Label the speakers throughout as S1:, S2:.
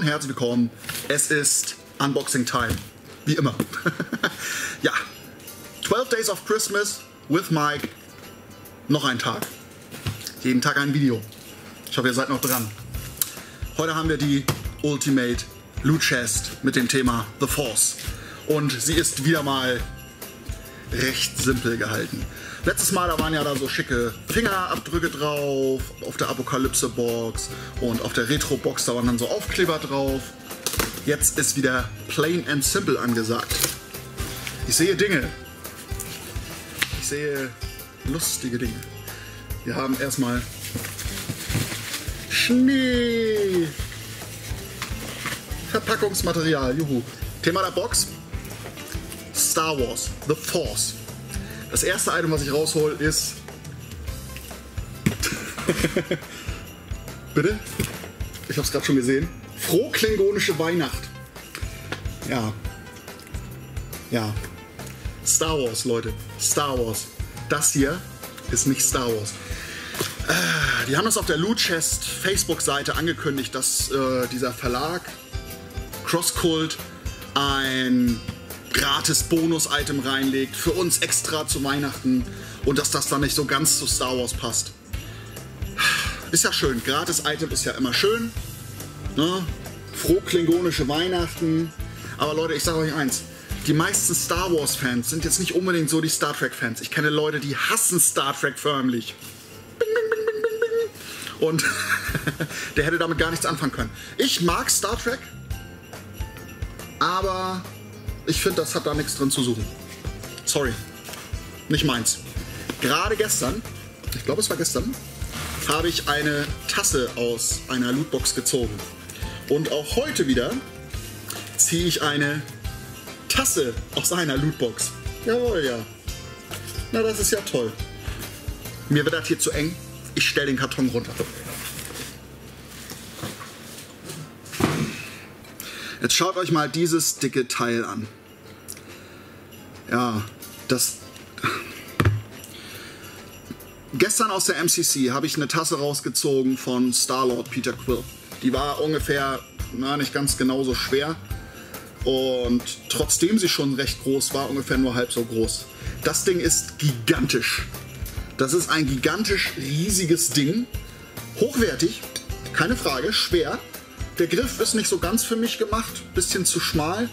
S1: herzlich willkommen. Es ist Unboxing Time, wie immer. Ja, 12 Days of Christmas with Mike. Noch ein Tag. Jeden Tag ein Video. Ich hoffe, ihr seid noch dran. Heute haben wir die Ultimate Loot Chest mit dem Thema The Force. Und sie ist wieder mal recht simpel gehalten. Letztes Mal, da waren ja da so schicke Fingerabdrücke drauf, auf der Apokalypse-Box und auf der Retro-Box, da waren dann so Aufkleber drauf. Jetzt ist wieder plain and simple angesagt. Ich sehe Dinge. Ich sehe lustige Dinge. Wir haben erstmal Schnee. Verpackungsmaterial, juhu. Thema der Box: Star Wars, The Force. Das erste Item, was ich raushol, ist... Bitte? Ich hab's gerade schon gesehen. Frohklingonische Weihnacht. Ja. Ja. Star Wars, Leute. Star Wars. Das hier ist nicht Star Wars. Die haben das auf der Loot Chest Facebook-Seite angekündigt, dass dieser Verlag Crosscult ein gratis Bonus-Item reinlegt, für uns extra zu Weihnachten, und dass das dann nicht so ganz zu Star Wars passt. Ist ja schön, Gratis-Item ist ja immer schön, ne? Frohklingonische Weihnachten, aber Leute, ich sage euch eins, die meisten Star Wars-Fans sind jetzt nicht unbedingt so die Star Trek-Fans. Ich kenne Leute, die hassen Star Trek förmlich. Bing, bing, bing, bing, bing, bing. Und der hätte damit gar nichts anfangen können. Ich mag Star Trek, aber ich finde, das hat da nichts drin zu suchen. Sorry, nicht meins. Gerade gestern, ich glaube es war gestern, habe ich eine Tasse aus einer Lootbox gezogen. Und auch heute wieder ziehe ich eine Tasse aus einer Lootbox. Jawohl, ja. Na, das ist ja toll. Mir wird das hier zu eng. Ich stelle den Karton runter. Jetzt schaut euch mal dieses dicke Teil an. Ja, das... Gestern aus der MCC habe ich eine Tasse rausgezogen von Star-Lord Peter Quill. Die war ungefähr, na, nicht ganz genauso schwer. Und trotzdem sie schon recht groß war, ungefähr nur halb so groß. Das Ding ist gigantisch. Das ist ein gigantisch riesiges Ding. Hochwertig, keine Frage, schwer. Der Griff ist nicht so ganz für mich gemacht, bisschen zu schmal.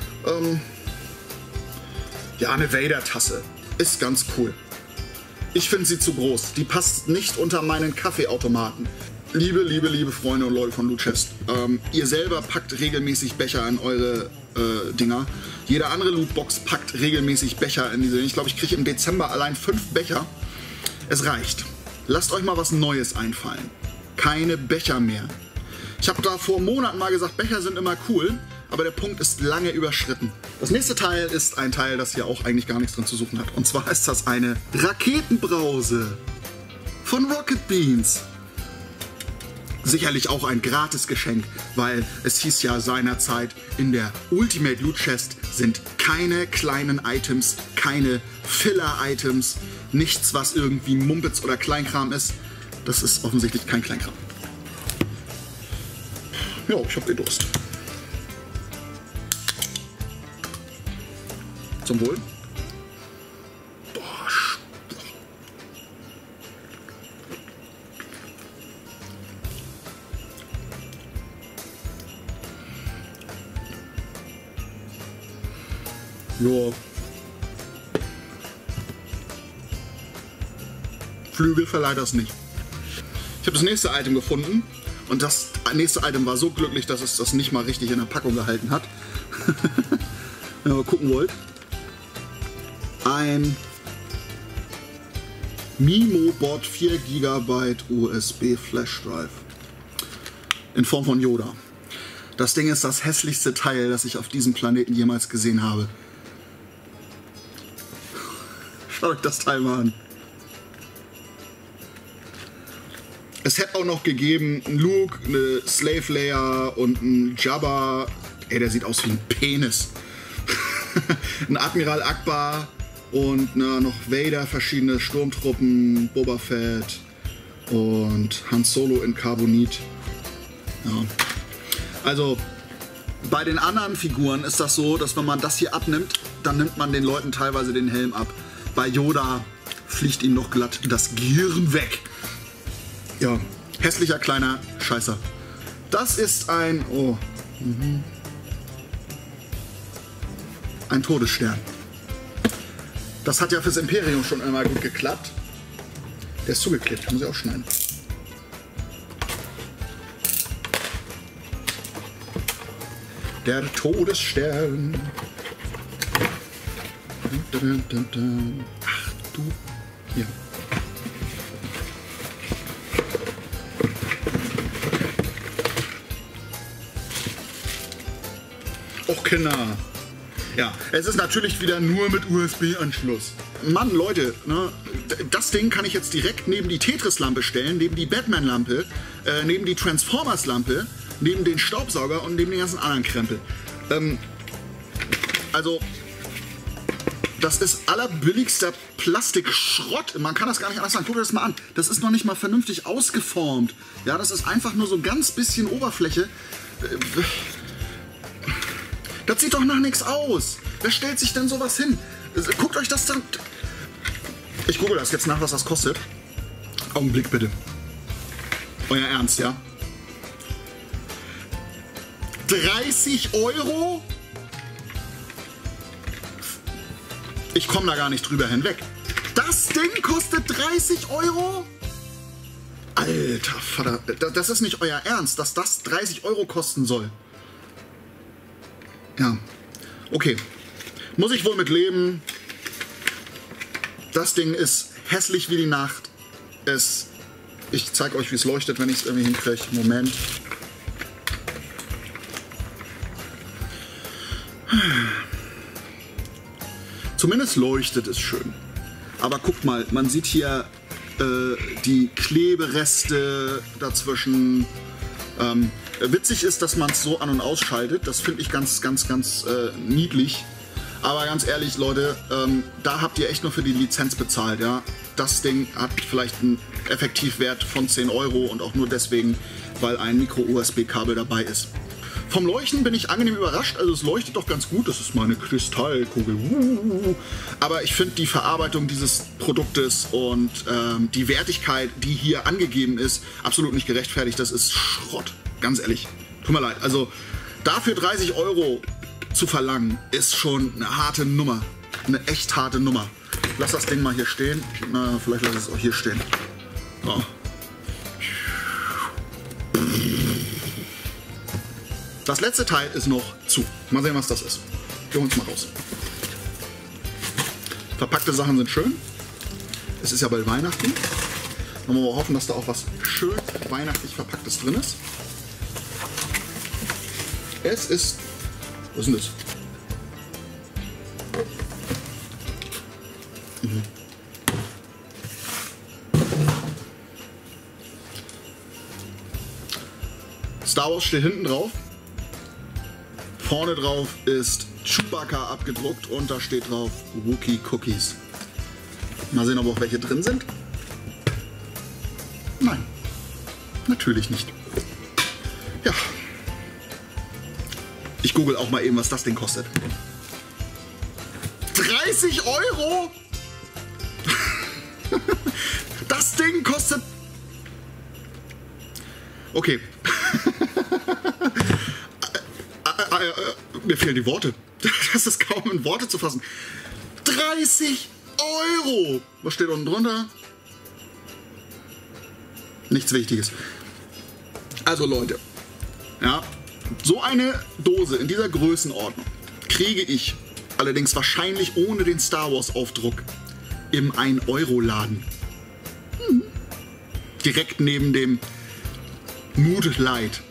S1: Ja, eine Vader-Tasse ist ganz cool. Ich finde sie zu groß. Die passt nicht unter meinen Kaffeeautomaten. Liebe Freunde und Leute von Loot Chest, ihr selber packt regelmäßig Becher in eure Dinger. Jede andere Lootbox packt regelmäßig Becher in diese. Ich glaube, ich kriege im Dezember allein 5 Becher. Es reicht. Lasst euch mal was Neues einfallen. Keine Becher mehr. Ich habe da vor Monaten mal gesagt, Becher sind immer cool, aber der Punkt ist lange überschritten. Das nächste Teil ist ein Teil, das hier auch eigentlich gar nichts drin zu suchen hat. Und zwar ist das eine Raketenbrause von Rocket Beans. Sicherlich auch ein Gratis-Geschenk, weil es hieß ja seinerzeit, in der Ultimate Loot Chest sind keine kleinen Items, keine Filler-Items, nichts, was irgendwie Mumpitz oder Kleinkram ist. Das ist offensichtlich kein Kleinkram. Ja, ich hab den Durst. Zum Wohl. Boah. Ja. Flügel verleiht das nicht. Ich habe das nächste Item gefunden. Und das nächste Item war so glücklich, dass es das nicht mal richtig in der Packung gehalten hat. Wenn ihr mal gucken wollt. Ein MIMO-Bot 4 GB USB Flash Drive. In Form von Yoda. Das Ding ist das hässlichste Teil, das ich auf diesem Planeten jemals gesehen habe. Schaut euch das Teil mal an. Es hätte auch noch gegeben einen Luke, eine Slave Leia und einen Jabba. Ey, der sieht aus wie ein Penis. Ein Admiral Akbar und noch Vader, verschiedene Sturmtruppen, Boba Fett und Han Solo in Carbonit. Ja. Also bei den anderen Figuren ist das so, dass wenn man das hier abnimmt, dann nimmt man den Leuten teilweise den Helm ab. Bei Yoda fliegt ihnen noch glatt das Gehirn weg. Ja, hässlicher kleiner Scheißer. Das ist ein... Oh. Ein Todesstern. Das hat ja fürs Imperium schon einmal gut geklappt. Der ist zugeklebt, muss ich auch schneiden. Der Todesstern. Ach du. Ja. Och, Kinder. Ja, es ist natürlich wieder nur mit USB-Anschluss. Mann, Leute, ne, das Ding kann ich jetzt direkt neben die Tetris-Lampe stellen, neben die Batman-Lampe, neben die Transformers-Lampe, neben den Staubsauger und neben den ganzen anderen Krempel. Also, das ist allerbilligster Plastikschrott. Man kann das gar nicht anders sagen. Guck dir das mal an. Das ist noch nicht mal vernünftig ausgeformt. Ja, das ist einfach nur so ein ganz bisschen Oberfläche. Das sieht doch nach nichts aus. Wer stellt sich denn sowas hin? Guckt euch das dann... Ich google das jetzt nach, was das kostet. Augenblick bitte. Euer Ernst, ja? 30 €? Ich komme da gar nicht drüber hinweg. Das Ding kostet 30 €? Alter Vater, das ist nicht euer Ernst, dass das 30 € kosten soll. Ja, okay. Muss ich wohl mit leben. Das Ding ist hässlich wie die Nacht. Ich zeige euch, wie es leuchtet, wenn ich es irgendwie hinkriege. Moment. Zumindest leuchtet es schön. Aber guckt mal, man sieht hier die Klebereste dazwischen. Witzig ist, dass man es so an- und ausschaltet. Das finde ich ganz niedlich. Aber ganz ehrlich, Leute, da habt ihr echt nur für die Lizenz bezahlt. Ja? Das Ding hat vielleicht einen Effektivwert von 10 € und auch nur deswegen, weil ein Micro-USB-Kabel dabei ist. Vom Leuchten bin ich angenehm überrascht. Also es leuchtet doch ganz gut. Das ist meine Kristallkugel. Aber ich finde die Verarbeitung dieses Produktes und die Wertigkeit, die hier angegeben ist, absolut nicht gerechtfertigt. Das ist Schrott. Ganz ehrlich. Tut mir leid. Also dafür 30 € zu verlangen, ist schon eine harte Nummer. Eine echt harte Nummer. Lass das Ding mal hier stehen. Na, vielleicht lass es auch hier stehen. So. Das letzte Teil ist noch zu. Mal sehen, was das ist. Wir holen es mal raus. Verpackte Sachen sind schön. Es ist ja bald Weihnachten. Dann wollen wir hoffen, dass da auch was schön weihnachtlich Verpacktes drin ist. Es ist... Was ist denn das? Star Wars steht hinten drauf. Vorne drauf ist Chewbacca abgedruckt und da steht drauf Wookie Cookies. Mal sehen, ob auch welche drin sind. Nein, natürlich nicht. Ja. Ich google auch mal eben, was das Ding kostet. 30 €? Das Ding kostet... Okay. Mir fehlen die Worte. Das ist kaum in Worte zu fassen. 30 €! Was steht unten drunter? Nichts Wichtiges. Also Leute, ja, so eine Dose in dieser Größenordnung kriege ich allerdings wahrscheinlich ohne den Star Wars Aufdruck im 1-Euro-Laden. Direkt neben dem Mood Light.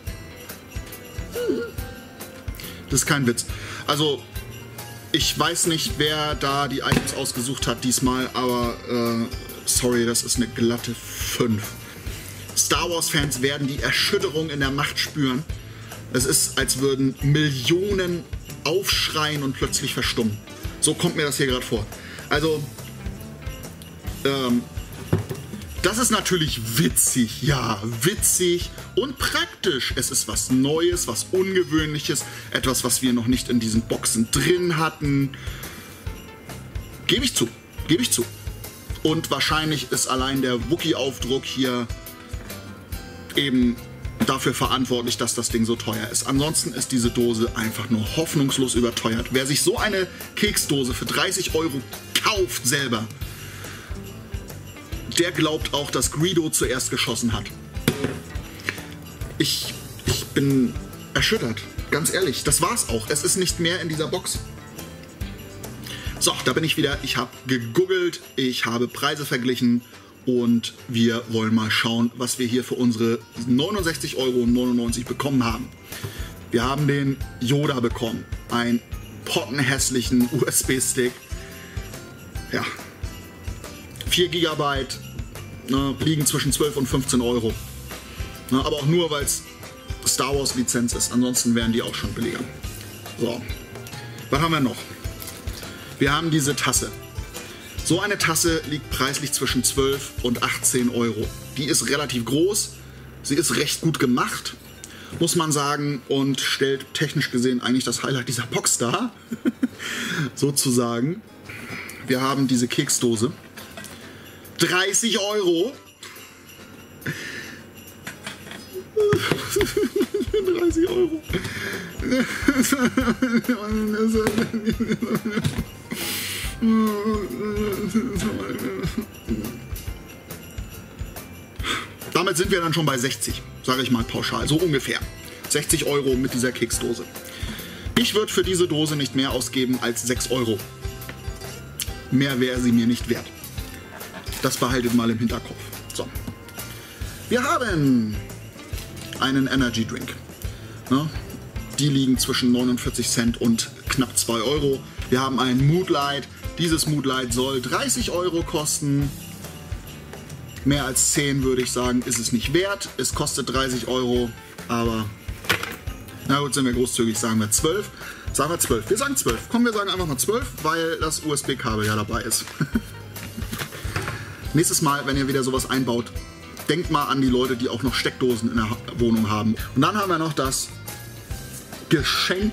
S1: Das ist kein Witz. Also, ich weiß nicht, wer da die Items ausgesucht hat diesmal, aber sorry, das ist eine glatte 5. Star Wars-Fans werden die Erschütterung in der Macht spüren. Es ist, als würden Millionen aufschreien und plötzlich verstummen. So kommt mir das hier gerade vor. Also, Das ist natürlich witzig, ja, witzig und praktisch. Es ist was Neues, was Ungewöhnliches, etwas, was wir noch nicht in diesen Boxen drin hatten. Gebe ich zu, gebe ich zu. Und wahrscheinlich ist allein der Wookie-Aufdruck hier eben dafür verantwortlich, dass das Ding so teuer ist. Ansonsten ist diese Dose einfach nur hoffnungslos überteuert. Wer sich so eine Keksdose für 30 € kauft selber, der glaubt auch, dass Greedo zuerst geschossen hat. Ich bin erschüttert, ganz ehrlich. Das war's auch. Es ist nicht mehr in dieser Box. So, da bin ich wieder. Ich habe gegoogelt, ich habe Preise verglichen. Und wir wollen mal schauen, was wir hier für unsere 69,99 € bekommen haben. Wir haben den Yoda bekommen. Einen pottenhässlichen USB-Stick. Ja. 4 GB. Ne, liegen zwischen 12 und 15 €. Ne, aber auch nur, weil es Star Wars Lizenz ist. Ansonsten wären die auch schon billiger. So. Was haben wir noch? Wir haben diese Tasse. So eine Tasse liegt preislich zwischen 12 und 18 €. Die ist relativ groß, sie ist recht gut gemacht, muss man sagen, und stellt technisch gesehen eigentlich das Highlight dieser Box dar, sozusagen. Wir haben diese Keksdose. 30 €. 30 €. Damit sind wir dann schon bei 60, sage ich mal pauschal, so ungefähr. 60 € mit dieser Keksdose. Ich würde für diese Dose nicht mehr ausgeben als 6 €. Mehr wäre sie mir nicht wert. Das behaltet mal im Hinterkopf. So. Wir haben einen Energy Drink. Ne? Die liegen zwischen 49 Cent und knapp 2 €. Wir haben einen Mood Light. Dieses Mood Light soll 30 € kosten. Mehr als 10 würde ich sagen, ist es nicht wert. Es kostet 30 €, aber na gut, sind wir großzügig, sagen wir 12. Sagen wir 12. Wir sagen 12. Komm, wir sagen einfach mal 12, weil das USB-Kabel ja dabei ist. Nächstes Mal, wenn ihr wieder sowas einbaut, denkt mal an die Leute, die auch noch Steckdosen in der Wohnung haben. Und dann haben wir noch das Geschenk,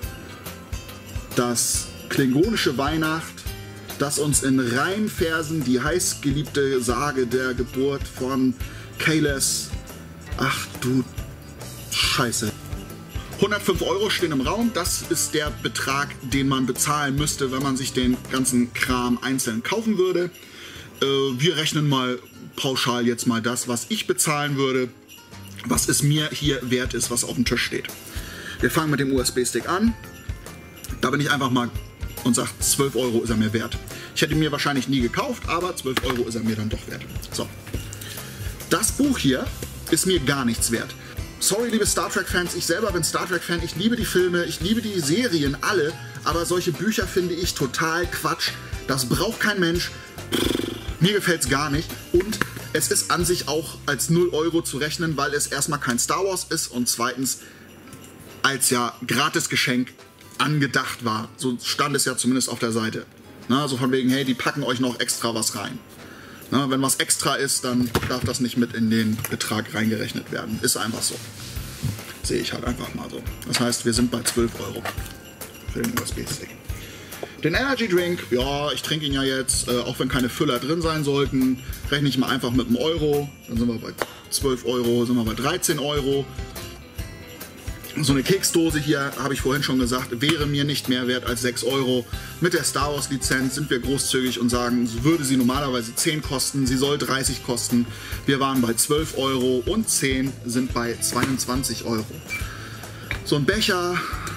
S1: das klingonische Weihnacht, das uns in Reimversen die heißgeliebte Sage der Geburt von Kahless, ach du Scheiße. 105 € stehen im Raum, das ist der Betrag, den man bezahlen müsste, wenn man sich den ganzen Kram einzeln kaufen würde. Wir rechnen mal pauschal jetzt mal das, was ich bezahlen würde, was es mir hier wert ist, was auf dem Tisch steht. Wir fangen mit dem USB-Stick an. Da bin ich einfach mal und sage, 12 € ist er mir wert. Ich hätte ihn mir wahrscheinlich nie gekauft, aber 12 € ist er mir dann doch wert. So. Das Buch hier ist mir gar nichts wert. Sorry, liebe Star Trek-Fans, ich selber bin Star Trek-Fan, ich liebe die Filme, ich liebe die Serien, alle, aber solche Bücher finde ich total Quatsch. Das braucht kein Mensch. Mir gefällt es gar nicht. Und es ist an sich auch als 0 € zu rechnen, weil es erstmal kein Star Wars ist und zweitens als ja Gratisgeschenk angedacht war. So stand es ja zumindest auf der Seite. Na, so von wegen, hey, die packen euch noch extra was rein. Na, wenn was extra ist, dann darf das nicht mit in den Betrag reingerechnet werden. Ist einfach so. Sehe ich halt einfach mal so. Das heißt, wir sind bei 12 € für den USB-Stick. Den Energy Drink, ja, ich trinke ihn ja jetzt, auch wenn keine Füller drin sein sollten, rechne ich mal einfach mit einem Euro. Dann sind wir bei 12 €, sind wir bei 13 €. So eine Keksdose hier, habe ich vorhin schon gesagt, wäre mir nicht mehr wert als 6 €. Mit der Star Wars Lizenz sind wir großzügig und sagen, würde sie normalerweise 10 kosten, sie soll 30 kosten. Wir waren bei 12 € und 10 sind bei 22 €. So ein Becher,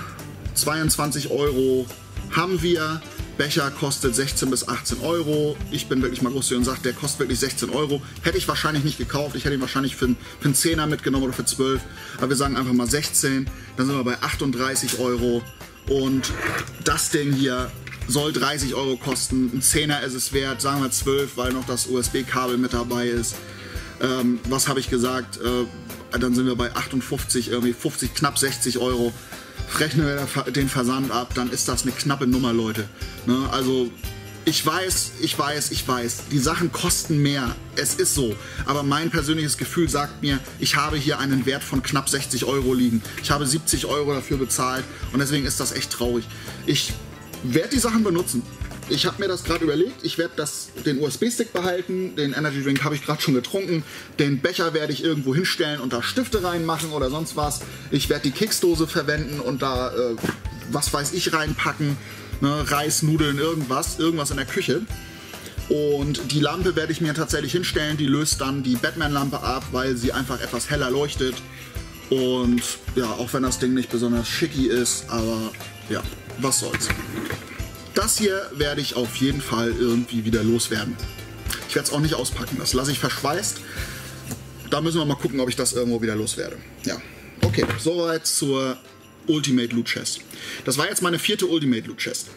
S1: 22 € haben wir. Becher kostet 16 bis 18 €. Ich bin wirklich mal großzügig und sage, der kostet wirklich 16 €. Hätte ich wahrscheinlich nicht gekauft. Ich hätte ihn wahrscheinlich für einen 10er mitgenommen oder für 12. Aber wir sagen einfach mal 16. Dann sind wir bei 38 €. Und das Ding hier soll 30 € kosten. Ein 10er ist es wert. Sagen wir 12, weil noch das USB-Kabel mit dabei ist. Was habe ich gesagt? Dann sind wir bei 58, irgendwie 50, knapp 60 €. Rechnen wir den Versand ab, dann ist das eine knappe Nummer, Leute. Ne? Also Ich weiß, die Sachen kosten mehr, es ist so, aber mein persönliches Gefühl sagt mir, ich habe hier einen Wert von knapp 60 € liegen. Ich habe 70 € dafür bezahlt und deswegen ist das echt traurig. Ich werde die Sachen benutzen. Ich habe mir das gerade überlegt, ich werde den USB-Stick behalten, den Energy Drink habe ich gerade schon getrunken, den Becher werde ich irgendwo hinstellen und da Stifte reinmachen oder sonst was. Ich werde die Keksdose verwenden und da, was weiß ich, reinpacken. Ne, Reis, Nudeln, irgendwas in der Küche. Und die Lampe werde ich mir tatsächlich hinstellen, die löst dann die Batman-Lampe ab, weil sie einfach etwas heller leuchtet. Und ja, auch wenn das Ding nicht besonders schicki ist, aber ja, was soll's. Das hier werde ich auf jeden Fall irgendwie wieder loswerden. Ich werde es auch nicht auspacken, das lasse ich verschweißt. Da müssen wir mal gucken, ob ich das irgendwo wieder loswerde. Ja, okay, soweit zur Ultimate Loot Chest. Das war jetzt meine 4. Ultimate Loot Chest.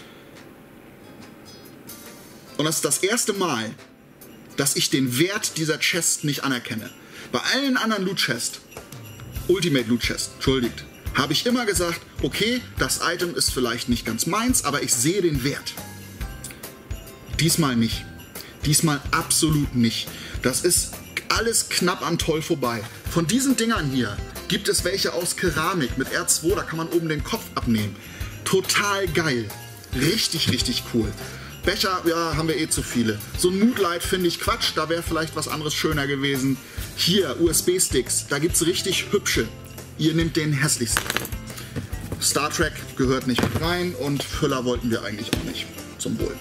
S1: Und das ist das erste Mal, dass ich den Wert dieser Chest nicht anerkenne. Bei allen anderen Loot Chest, Ultimate Loot Chest, entschuldigt, habe ich immer gesagt, okay, das Item ist vielleicht nicht ganz meins, aber ich sehe den Wert. Diesmal nicht. Diesmal absolut nicht. Das ist alles knapp an toll vorbei. Von diesen Dingern hier gibt es welche aus Keramik mit R2, da kann man oben den Kopf abnehmen. Total geil. Richtig, richtig cool. Becher, ja, haben wir eh zu viele. So ein Moodlight finde ich Quatsch, da wäre vielleicht was anderes schöner gewesen. Hier, USB-Sticks, da gibt es richtig hübsche. Ihr nehmt den hässlichsten. Star Trek gehört nicht mit rein und Füller wollten wir eigentlich auch nicht. Zum Wohl.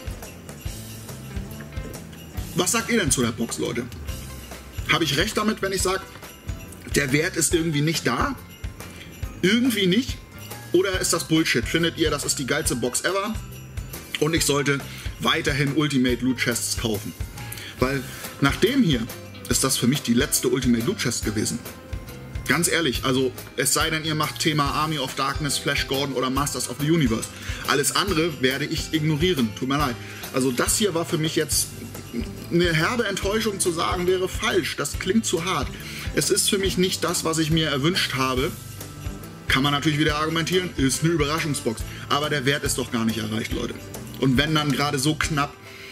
S1: Was sagt ihr denn zu der Box, Leute? Habe ich recht damit, wenn ich sage, der Wert ist irgendwie nicht da? Irgendwie nicht? Oder ist das Bullshit? Findet ihr, das ist die geilste Box ever? Und ich sollte weiterhin Ultimate Loot Chests kaufen? Weil nach dem hier ist das für mich die letzte Ultimate Loot Chest gewesen. Ganz ehrlich, also es sei denn, ihr macht Thema Army of Darkness, Flash Gordon oder Masters of the Universe. Alles andere werde ich ignorieren, tut mir leid. Also das hier war für mich jetzt eine herbe Enttäuschung, zu sagen, wäre falsch. Das klingt zu hart. Es ist für mich nicht das, was ich mir erwünscht habe. Kann man natürlich wieder argumentieren, ist eine Überraschungsbox. Aber der Wert ist doch gar nicht erreicht, Leute. Und wenn dann gerade so knapp,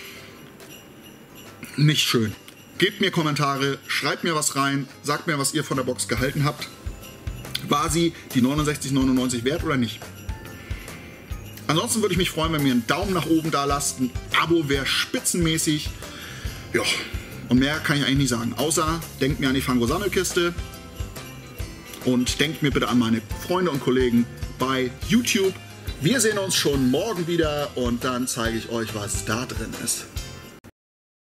S1: nicht schön. Gebt mir Kommentare, schreibt mir was rein, sagt mir, was ihr von der Box gehalten habt. War sie die 69,99 wert oder nicht? Ansonsten würde ich mich freuen, wenn ihr einen Daumen nach oben da lasst. Ein Abo wäre spitzenmäßig. Ja, und mehr kann ich eigentlich nicht sagen. Außer, denkt mir an die Fango-Sammelkiste. Und denkt mir bitte an meine Freunde und Kollegen bei YouTube. Wir sehen uns schon morgen wieder und dann zeige ich euch, was da drin ist.